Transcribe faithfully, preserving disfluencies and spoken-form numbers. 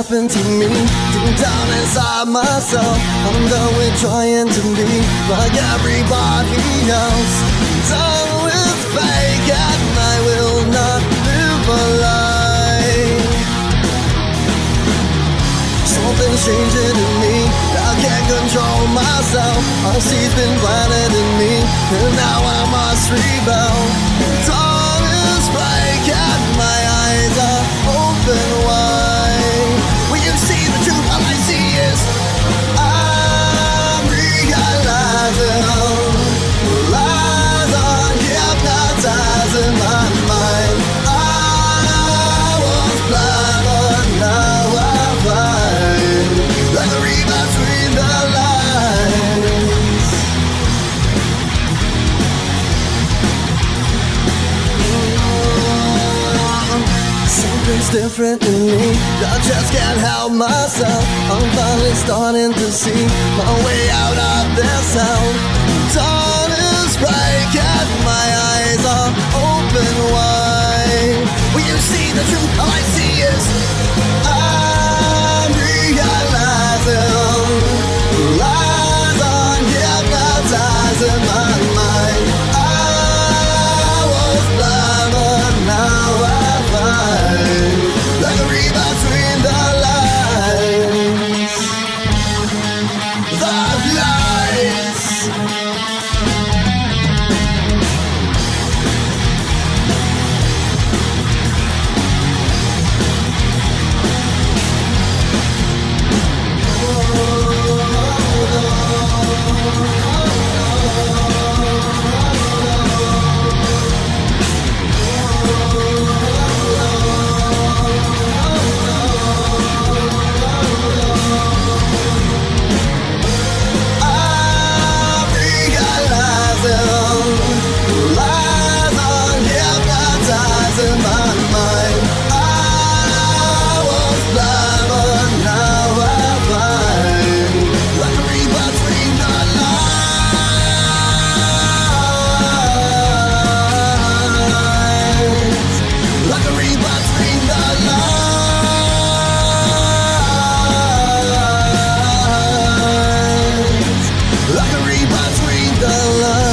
happened to me. Deep down inside myself, I'm done with trying to be like everybody else. Done with fake, and I will not live a lie. Something's changing in me, I can't control myself. A seed's been planted in me, and now I must rebel. Dawn is break and my eyes are open wide. When you see the truth, all I see is I'm realizing lies are hypnotizing my mind. I was blind, but now I find like a read between the lines. Something's different in me, I just can't help myself. I'm finally starting to see my way out of this hell. Dawn is bright and my eyes are open wide. When you see the truth, all I see is I'm realizing lies are hypnotizing my mind. I was blind, but now I find like a read between the lines. The lies. Like a read between the lines.